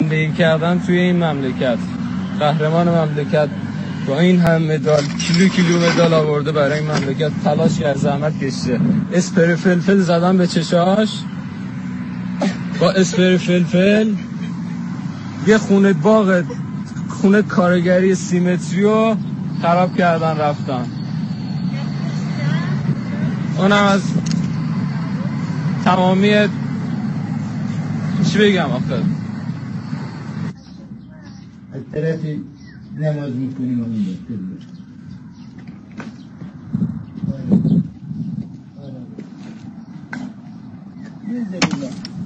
زندگی کردن توی این مملکت. قهرمان مملکت با این هم مدال، کیلو مدال آورده برای این مملکت، تلاش کرد، زحمت کشیده. اسپری فلفل زدن به چشاش، با اسپری فلفل یه خونه کارگری سیمتری رو خراب کردن رفتن. اونم از تمامی چی بگم آخه، از طرفی نماز میکنیم اون دکتر